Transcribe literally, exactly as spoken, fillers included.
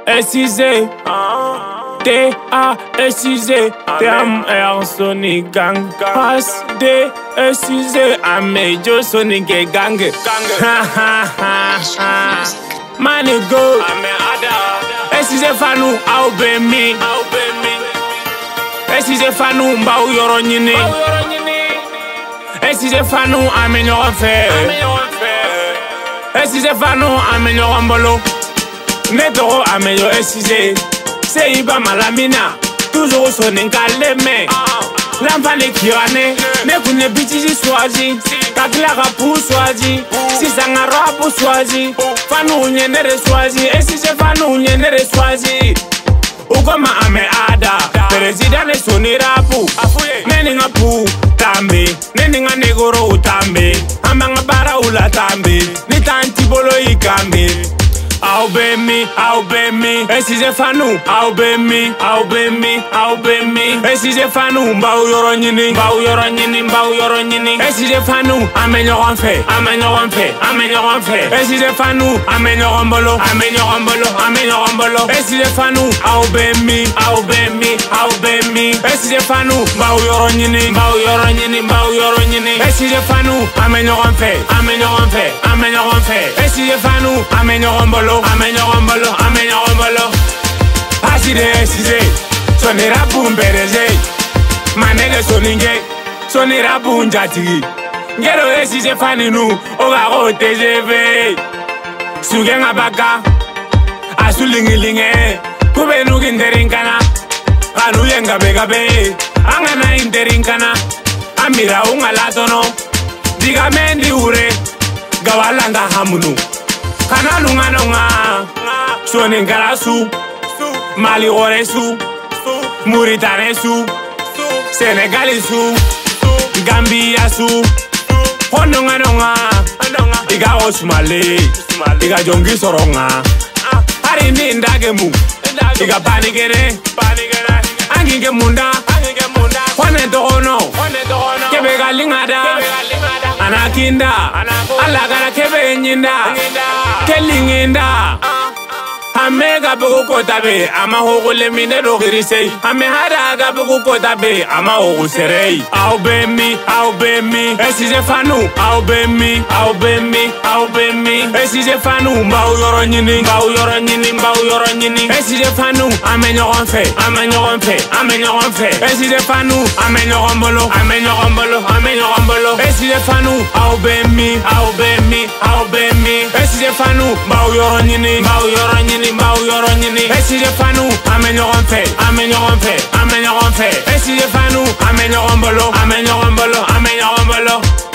S I Z T A S I Z T M R Soninke gang Pass D S I Z Hamet Djoe Soninke gang Ha ha ha ha Money go S I Z fanu au be mi S I Z fanu mba u yoro nyini S I Z fanu ame nyoron fe S I Z fanu ame nyoron bolo Netoro ame yo S I Z Se iba malamina Toujours Soninke leme L'enfant ne kirane Ne kune bitiji swazi Kakila pour swazi Si sangara pour swazi Fanu unyendere swazi S I Z fanu unyendere swazi Ukoma ame ada President sonirapu Neni nga pu tambe Neni nga negoro utambe Amba nga bara ula tambe Ni tanti bolo ikambe Au be mi, au be mi S I Z fanu, au be mi, au be mi, au be mi S I Z fanu, mbau yoro nyini Mbau yoro nyini, mbau yoro nyini S I Z fanu, ame nyoron fe Ame nyoron fe, ame nyoron fe S I Z fanu, ame nyoron bolo Ame nyoron bolo, ame nyoron bolo S I Z fanu, au be mi, au be mi, au be mi S I Z fanu, mbau yoro nyini Mbau yoro nyini, mbau yoro nyini S I Z fanu, ame nyoron fe Ame nyoron fe, ame nyoron fe S I Z fanu, ame nyoron bolo Ame nyoron bolo, ame nyoron bolo Aside S I Z Sonira bumbereze Manege Soninke Sonira bunjatigi Ngero S I Z faninu Oga o T G V Suge nga baka Asulingilinge Kube nuki nderinkana Kanu yenga bega be Angana inderinkana Amira unga latono Diga mendi ure Gawalanga hamunu Kana lunga nonga Soninke su Mali ore su Mauritanie su Senegal su Gambia su Hononga nonga Iga osmale Iga jongi soronga Hari ni ndage mu Iga panikere Anginge munda Hone dohono Kebe galingada Anakinda Alagara kebe nyinda Kelinginda Ame ga bugu kota be ama hogo le mine do girisei Ame hada ga bugu kota be ama hogo serei Au be mi, au be mi S I Z fanu, au be mi, au be mi, au be mi S I Z fanu, mbau yoro nyini Mbau yoro nyini, mbau yoro nyini S I Z fanu, ame nyoron fe Ame nyoron fe, ame nyoron fe S I Z fanu, ame nyoron bolo Ame nyoron bolo, ame nyoron bolo S I Z fanu, au be mi, au be mi, au be mi S I Z fanu, mbau yoro nyini Mbau yoro nyini Mbau yoro nyini S I Z fanu, ame nyoron fe Ame nyoron fe, ame nyoron fe S I Z fanu, ame nyoron bolo Ame nyoron bolo, ame nyoron bolo